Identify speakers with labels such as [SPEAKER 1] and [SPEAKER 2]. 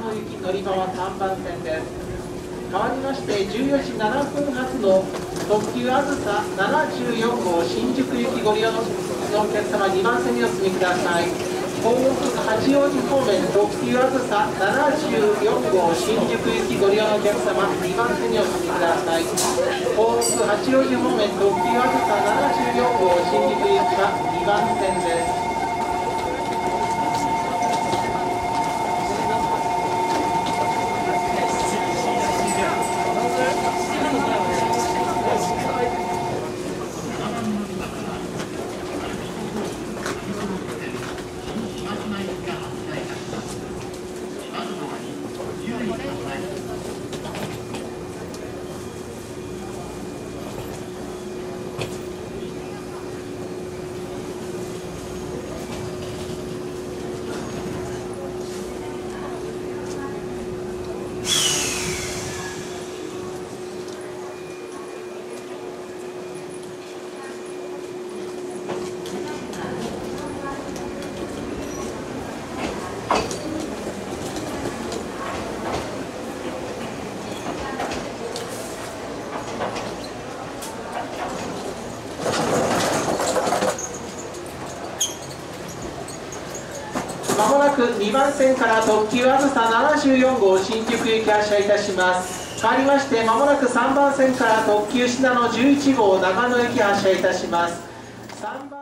[SPEAKER 1] 野行き乗り場は3番線です。変わりまして14時7分発の特急あずさ74号新宿行きご利用のお客様2番線にお進みください。東北八王子方面特急あずさ74号新宿行きご利用のお客様2番線にお進みください。東北八王子方面特急あずさ74号新宿行きは2番線です。まもなく2番線から特急あずさ74号新宿行き発車いたします。変わりましてまもなく3番線から特急信濃11号長野行き発車いたします。3番